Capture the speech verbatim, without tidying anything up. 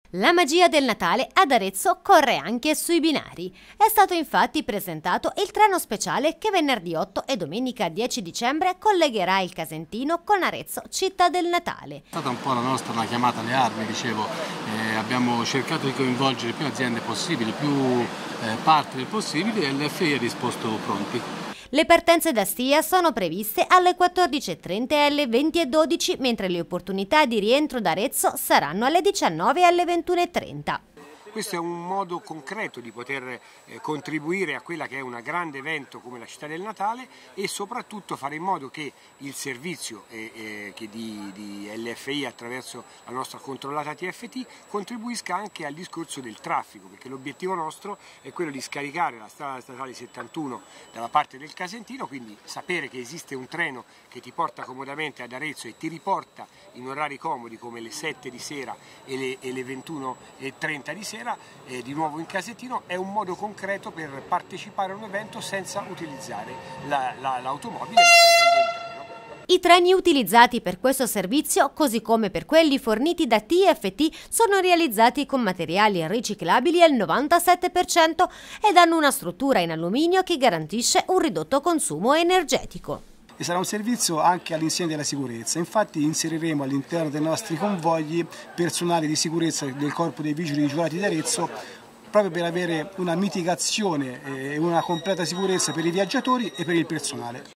La magia del Natale ad Arezzo corre anche sui binari. È stato infatti presentato il treno speciale che venerdì otto e domenica dieci dicembre collegherà il Casentino con Arezzo, città del Natale. È stata un po' la nostra una chiamata alle armi, dicevo, eh, abbiamo cercato di coinvolgere più aziende possibili, più eh, partner possibili e l'F I ha risposto pronti. Le partenze da Stia sono previste alle quattordici e trenta e alle venti e dodici, mentre le opportunità di rientro da Arezzo saranno alle diciannove e alle ventuno e trenta. Questo è un modo concreto di poter eh, contribuire a quella che è un grande evento come la città del Natale e soprattutto fare in modo che il servizio eh, eh, che di, di L F I attraverso la nostra controllata T F T contribuisca anche al discorso del traffico, perché l'obiettivo nostro è quello di scaricare la strada statale settantuno dalla parte del Casentino, quindi sapere che esiste un treno che ti porta comodamente ad Arezzo e ti riporta in orari comodi come le sette di sera e le, e le ventuno e trenta di sera. Eh, di nuovo in Casentino è un modo concreto per partecipare a un evento senza utilizzare l'automobile, la, ma venendo in treno. I treni utilizzati per questo servizio, così come per quelli forniti da T F T, sono realizzati con materiali riciclabili al novantasette per cento ed hanno una struttura in alluminio che garantisce un ridotto consumo energetico. E sarà un servizio anche all'insegna della sicurezza. Infatti inseriremo all'interno dei nostri convogli personale di sicurezza del Corpo dei Vigili Giurati di Arezzo proprio per avere una mitigazione e una completa sicurezza per i viaggiatori e per il personale.